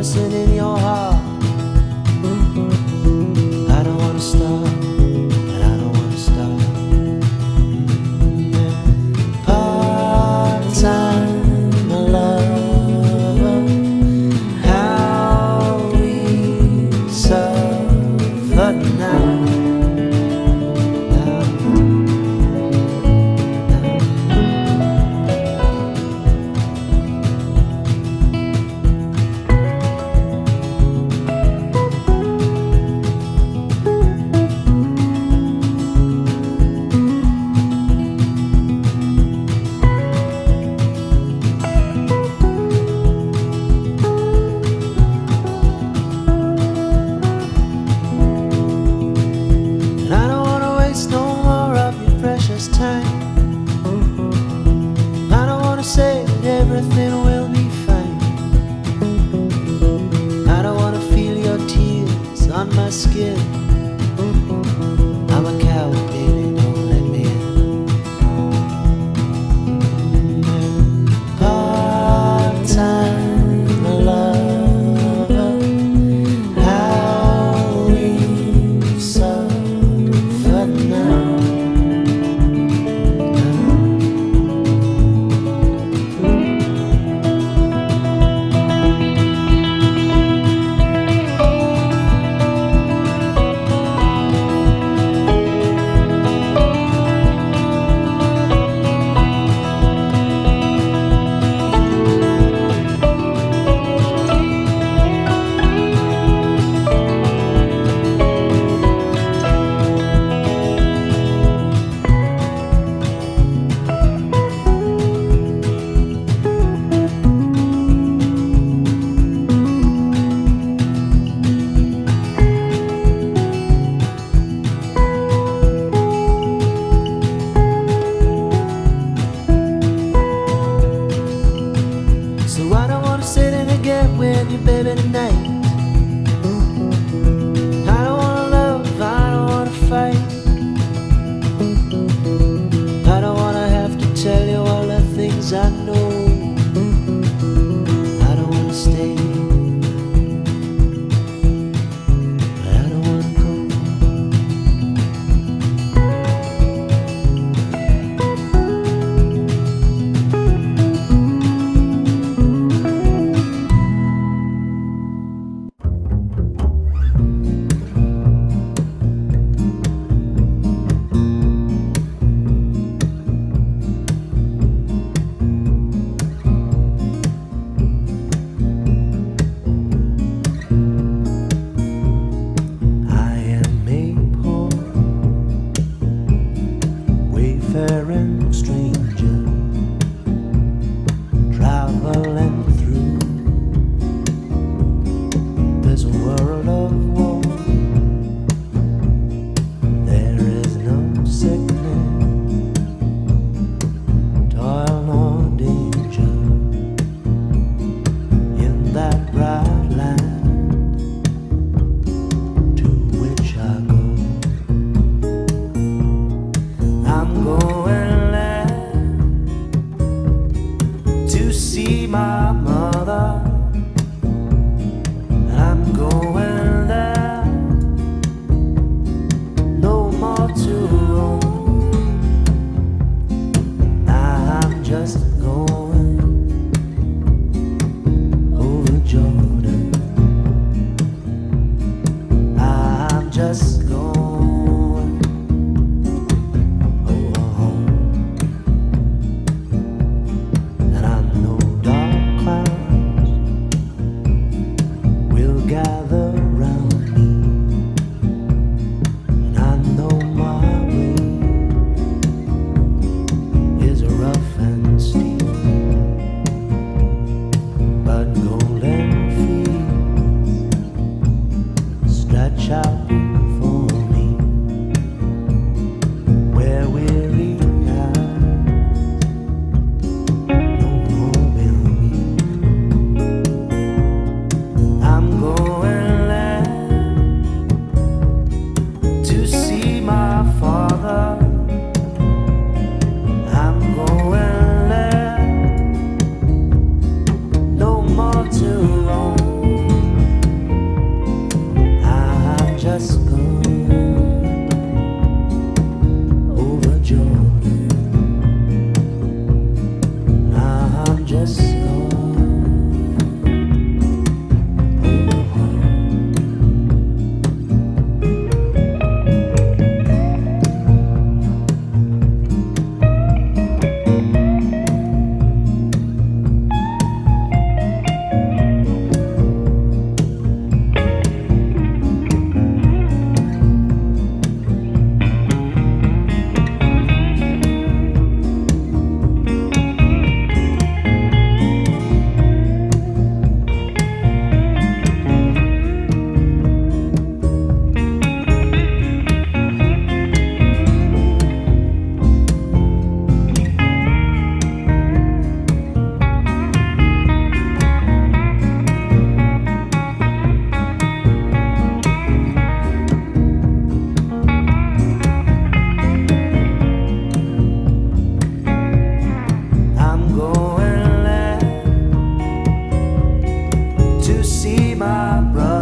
innocent in your heart. I don't wanna stop, and I don't wanna stop. Part-time lover, how we suffer now. Everything will be fine. I don't wanna feel your tears on my skin. I'm a coward, baby, don't let me in. Part-time lover, how we suffer now. With you, baby, tonight. I don't wanna love, I don't wanna fight. I don't wanna have to tell you all the things I know. I don't wanna stay, but I don't wanna go. Wayfaring stranger, traveling through this world of war. There is no sickness, toil nor danger in that bright land to which I go. I'm going there to see my mother. I'm going there, no more to roam. I'm just going over Jordan. I'm just going gather round me, and I know my way is rough and steep, but golden fields stretch out before me, where weary eyes no more will meet. I'm going see my brother.